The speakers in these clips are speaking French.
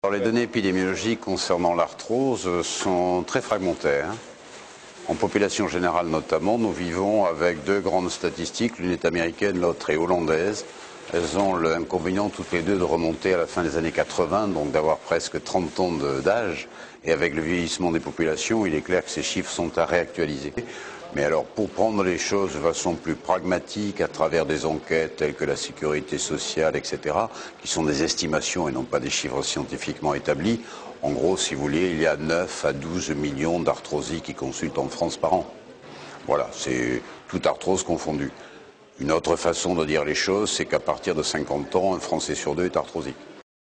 Alors les données épidémiologiques concernant l'arthrose sont très fragmentaires. En population générale notamment, nous vivons avec deux grandes statistiques, l'une est américaine, l'autre est hollandaise. Elles ont l'inconvénient toutes les deux de remonter à la fin des années 80, donc d'avoir presque 30 ans d'âge. Et avec le vieillissement des populations, il est clair que ces chiffres sont à réactualiser. Mais alors, pour prendre les choses de façon plus pragmatique, à travers des enquêtes telles que la sécurité sociale, etc., qui sont des estimations et non pas des chiffres scientifiquement établis, en gros, si vous voulez, il y a 9 à 12 millions d'arthrosies qui consultent en France par an. Voilà, c'est toute arthrose confondue. Une autre façon de dire les choses, c'est qu'à partir de 50 ans, un Français sur deux est arthrosique.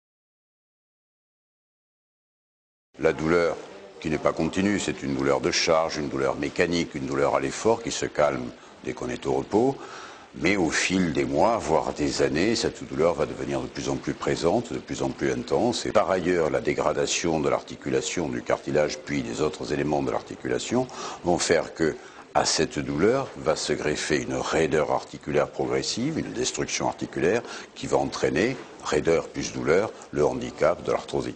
La douleur, qui n'est pas continue, c'est une douleur de charge, une douleur mécanique, une douleur à l'effort qui se calme dès qu'on est au repos. Mais au fil des mois, voire des années, cette douleur va devenir de plus en plus présente, de plus en plus intense. Et par ailleurs, la dégradation de l'articulation, du cartilage, puis des autres éléments de l'articulation, vont faire que, à cette douleur, va se greffer une raideur articulaire progressive, une destruction articulaire, qui va entraîner, raideur plus douleur, le handicap de l'arthrose.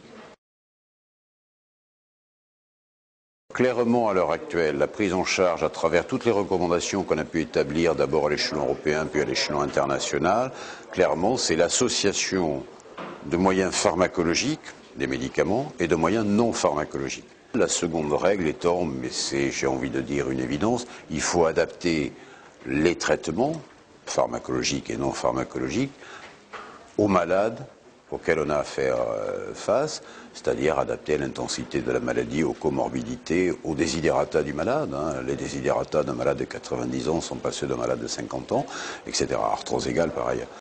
Clairement, à l'heure actuelle, la prise en charge à travers toutes les recommandations qu'on a pu établir, d'abord à l'échelon européen, puis à l'échelon international, clairement, c'est l'association de moyens pharmacologiques, des médicaments, et de moyens non pharmacologiques. La seconde règle étant, mais c'est, j'ai envie de dire, une évidence, il faut adapter les traitements, pharmacologiques et non pharmacologiques, aux malades auxquels on a à faire face, c'est-à-dire adapter l'intensité de la maladie, aux comorbidités, aux désidérata du malade. Les désidérata d'un malade de 90 ans sont pas ceux d'un malade de 50 ans, etc. Arthrose égale par ailleurs.